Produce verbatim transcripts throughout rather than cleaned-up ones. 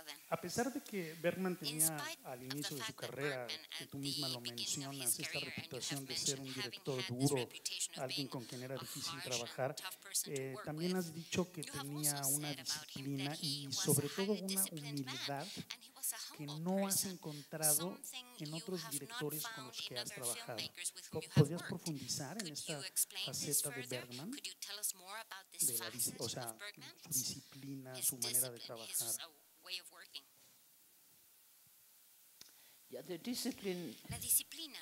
A pesar de que Bergman tenía al inicio de su carrera, que tú misma lo mencionas, esta reputación de ser un director duro, alguien con quien era difícil trabajar, eh, también has dicho que tenía una disciplina y sobre todo una humildad que no has encontrado en otros directores con los que has trabajado. ¿Podrías profundizar en esta faceta de Bergman? De la, o sea, su disciplina, su manera de trabajar. Yeah, the discipline. La disciplina.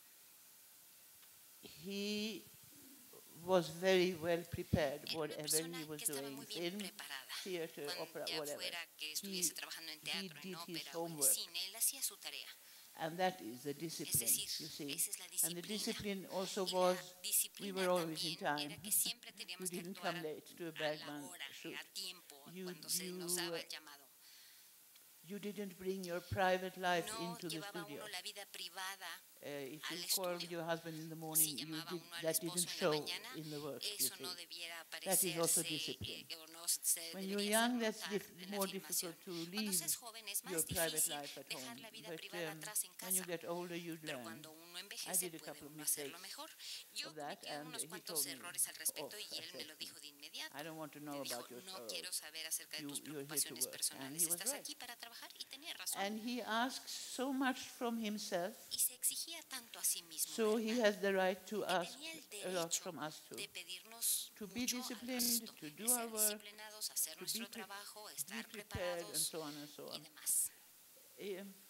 He was very well prepared, Era una whatever persona he was que estaba doing, muy bien film, preparada. theater, opera, Ya whatever. fuera que He, estuviese trabajando en he teatro, did en his ópera o en homework. cine, él hacía su tarea. And that is the Es discipline, decir, you see. esa es la And the disciplina. discipline also Y was, la we disciplina were always in también time. era que siempre You teníamos que didn't actuar come late to a a la Bergman hora, shoot. a tiempo, You, cuando se you, nos daba el llamado. you didn't bring your private life No into the llevaba studio. uno la vida privada Uh, if al you called estudio. your husband in the morning, Si you llamaba did, uno al that didn't esposo en la show mañana, in the work, you eso see. no debiera That is also aparecerse discipline. eh, o no se When you're debería young, hacer that's notar dif en la more filmación. difficult to Cuando leave se es joven es your más private difícil life at dejar home. la vida But privada um, atrás en when you casa. get older, you Pero learn. cuando uno I envejece did a puede couple of uno hacerlo mistakes mejor. Yo of that, cometí and unos he cuantos told me errores al respecto off. y I él me said, lo dijo de inmediato. I don't want to know Me dijo, about your no sorrows. quiero saber acerca de You, tus you're here to preocupaciones work. And personales. he was Estás right. aquí para trabajar y tenía razón. And he asks so much from himself, Y se exigía tanto a sí mismo, so he Bergman, has the right to que ask tenía el a lot derecho from us too. de pedirnos To be mucho al disciplined, resto, to de do our ser work, disciplinados, hacer to be, nuestro pre trabajo, be estar prepared, and preparados so on and so y on. demás. Um,